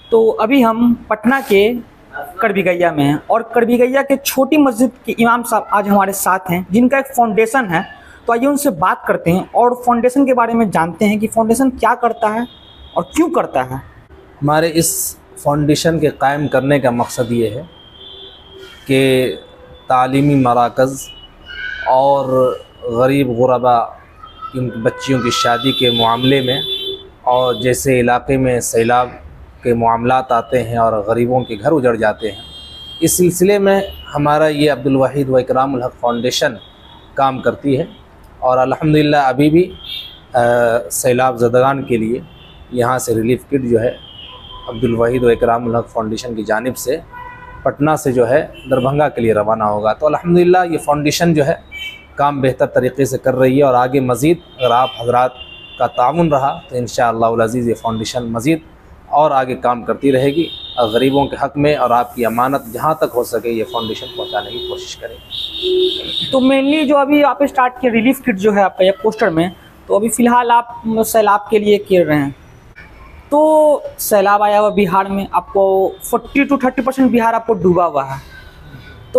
तो अभी हम पटना के करबीगैया में हैं और करबीगैया के छोटी मस्जिद के इमाम साहब आज हमारे साथ हैं, जिनका एक फाउंडेशन है। तो आइए उनसे बात करते हैं और फाउंडेशन के बारे में जानते हैं कि फाउंडेशन क्या करता है और क्यों करता है। हमारे इस फाउंडेशन के कायम करने का मकसद ये है कि तालीमी मराकज़ और गरीब गुरबा की बच्चियों की शादी के मामले में, और जैसे इलाके में सैलाब के मामलात आते हैं और गरीबों के घर उजड़ जाते हैं, इस सिलसिले में हमारा ये अब्दुल वहीद व इकरामुल हक़ फाउंडेशन काम करती है। और अल्हम्दुलिल्लाह अभी भी सैलाब ज़दगान के लिए यहाँ से रिलीफ़ किट जो है अब्दुल वहीद व इकरामुल हक़ फाउंडेशन की जानिब से पटना से जो है दरभंगा के लिए रवाना होगा। तो अल्हम्दुलिल्लाह ये फाउंडेशन जो है काम बेहतर तरीक़े से कर रही है और आगे मज़ीद अगर आप हज़रात का ताउन रहा तो इंशाअल्लाह अज़ीज़ ये फाउंडेशन मज़ीद और आगे काम करती रहेगी और गरीबों के हक़ में और आपकी अमानत जहाँ तक हो सके ये फाउंडेशन पहुँचाने की कोशिश करेगी। तो मेनली जो अभी आप स्टार्ट किए रिलीफ किट जो है आपका ये पोस्टर में, तो अभी फ़िलहाल आप सैलाब के लिए कर रहे हैं। तो सैलाब आया हुआ बिहार में, आपको 40 to 30% बिहार आपको डूबा हुआ है। तो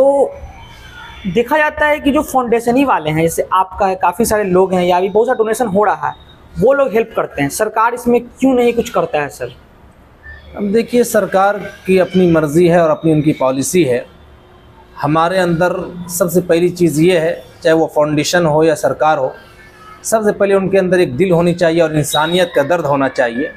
देखा जाता है कि जो फाउंडेशन ही वाले हैं, जैसे आपका है, काफ़ी सारे लोग हैं या अभी बहुत सारा डोनेशन हो रहा है, वो लोग हेल्प करते हैं। सरकार इसमें क्यों नहीं कुछ करता है सर? अब देखिए, सरकार की अपनी मर्ज़ी है और अपनी उनकी पॉलिसी है। हमारे अंदर सबसे पहली चीज़ ये है, चाहे वो फाउंडेशन हो या सरकार हो, सबसे पहले उनके अंदर एक दिल होनी चाहिए और इंसानियत का दर्द होना चाहिए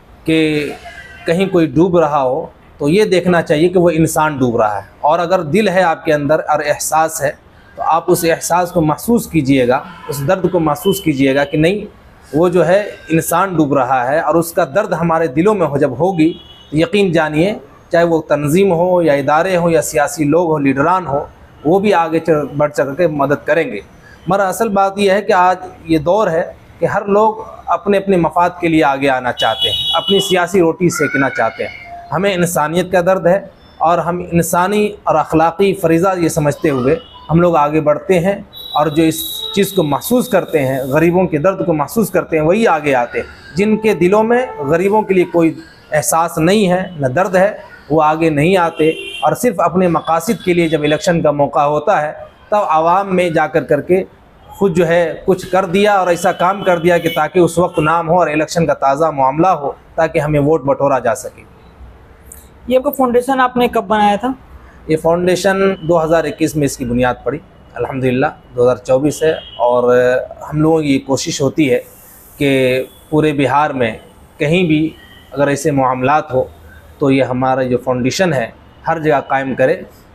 कि कहीं कोई डूब रहा हो तो ये देखना चाहिए कि वो इंसान डूब रहा है। और अगर दिल है आपके अंदर और एहसास है तो आप उस एहसास को महसूस कीजिएगा, उस दर्द को महसूस कीजिएगा कि नहीं, वो जो है इंसान डूब रहा है। और उसका दर्द हमारे दिलों में हो जब होगी तो यकीन जानिए, चाहे वो तंजीम हो या इदारे हो या सियासी लोग हो, लीडरान हो, वो भी आगे बढ़ चढ़ के मदद करेंगे। मगर असल बात यह है कि आज ये दौर है कि हर लोग अपने अपने मफाद के लिए आगे आना चाहते हैं, अपनी सियासी रोटी सेकना चाहते हैं। हमें इंसानियत का दर्द है और हम इंसानी और अखलाक़ी फ़रीज़ा ये समझते हुए हम लोग आगे बढ़ते हैं और जो इस चीज़ को महसूस करते हैं, गरीबों के दर्द को महसूस करते हैं, वही आगे आते हैं। जिनके दिलों में गरीबों के लिए कोई एहसास नहीं है, न दर्द है, वो आगे नहीं आते और सिर्फ़ अपने मकासद के लिए जब इलेक्शन का मौका होता है तब आवाम में जाकर करके खुद जो है कुछ कर दिया और ऐसा काम कर दिया कि ताकि उस वक्त नाम हो और इलेक्शन का ताज़ा मामला हो ताकि हमें वोट बटोरा जा सके। ये आपका फाउंडेशन आपने कब बनाया था? ये फाउंडेशन 2021 में इसकी बुनियाद पड़ी। अल्हम्दुलिल्लाह 2024 है और हम लोगों की कोशिश होती है कि पूरे बिहार में कहीं भी अगर ऐसे मामलात हो तो ये हमारा जो फाउंडेशन है हर जगह कायम करे,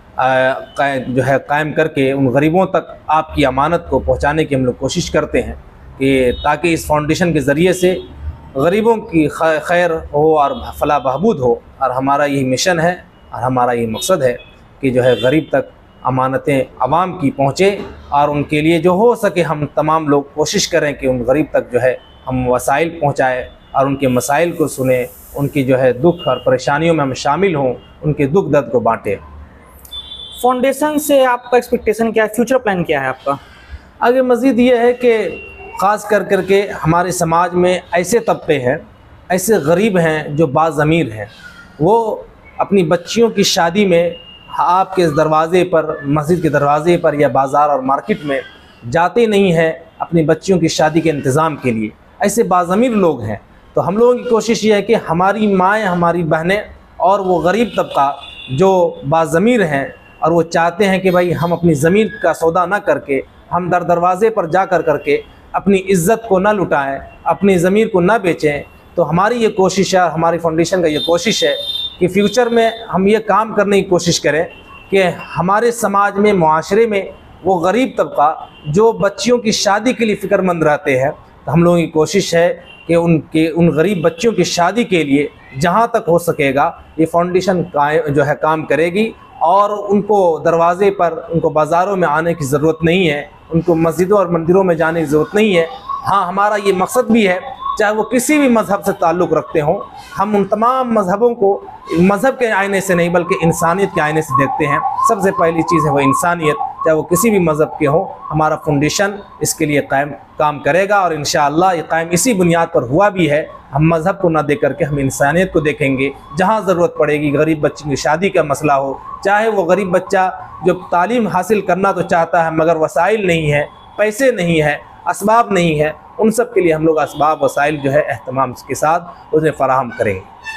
कायम करके उन गरीबों तक आपकी अमानत को पहुंचाने की हम लोग कोशिश करते हैं कि ताकि इस फाउंडेशन के ज़रिए से गरीबों की खैर हो और फलाह बहबूद हो। और हमारा यही मिशन है और हमारा ये मकसद है कि जो है गरीब तक अमानतें आवाम की पहुँचे और उनके लिए जो हो सके हम तमाम लोग कोशिश करें कि उन गरीब तक जो है हम वसाइल पहुँचाएँ और उनके मसाइल को सुने, उनकी जो है दुख और परेशानियों में हम शामिल हों, उनके दुख दर्द को बाँटें। फाउंडेशन से आपका एक्सपेक्टेशन क्या है, फ्यूचर प्लान क्या है आपका? आगे मज़ीद ये है कि ख़ास कर करके हमारे समाज में ऐसे तबके हैं, ऐसे गरीब हैं जो बाज़मीर हैं, वो अपनी बच्चियों की शादी में आपके दरवाज़े पर, मस्जिद के दरवाज़े पर या बाज़ार और मार्केट में जाते नहीं हैं अपनी बच्चियों की शादी के इंतज़ाम के लिए। ऐसे बाज़मीर लोग हैं। तो हम लोगों की कोशिश ये है कि हमारी माएँ, हमारी बहनें और वो गरीब तबका जो बाज़मीर हैं और वो चाहते हैं कि भाई हम अपनी ज़मीन का सौदा ना करके हम दरवाज़े पर जा कर करके अपनी इज़्ज़त को ना लुटाएं, अपनी ज़मीन को ना बेचें। तो हमारी ये कोशिश है और हमारी फाउंडेशन का ये कोशिश है कि फ्यूचर में हम ये काम करने की कोशिश करें कि हमारे समाज में, मुआशरे में वो गरीब तबका जो बच्चियों की शादी के लिए फ़िक्रमंद रहते हैं, तो हम लोगों की कोशिश है कि उन गरीब बच्चियों की शादी के लिए जहाँ तक हो सकेगा ये फाउंडेशन जो है काम करेगी। और उनको दरवाज़े पर, उनको बाज़ारों में आने की ज़रूरत नहीं है, उनको मस्जिदों और मंदिरों में जाने की ज़रूरत नहीं है। हाँ, हमारा ये मकसद भी है, चाहे वो किसी भी मज़हब से ताल्लुक़ रखते हों, हम उन तमाम मज़हबों को मज़हब के आईने से नहीं बल्कि इंसानियत के आईने से देखते हैं। सबसे पहली चीज़ है वो इंसानियत। चाहे वो किसी भी मज़हब के हों, हमारा फाउंडेशन इसके लिए काम करेगा और इंशाअल्लाह ये कायम इसी बुनियाद पर हुआ भी है। हम मज़हब को ना देख करके हम इंसानियत को देखेंगे। जहाँ ज़रूरत पड़ेगी, गरीब बच्चे की शादी का मसला हो, चाहे वो गरीब बच्चा जो तालीम हासिल करना तो चाहता है मगर वसाइल नहीं है, पैसे नहीं है, असबाब नहीं है, उन सब के लिए हम लोग असबाब वसाइल जो है एहतमाम के साथ उन्हें फ़राहम करेंगे।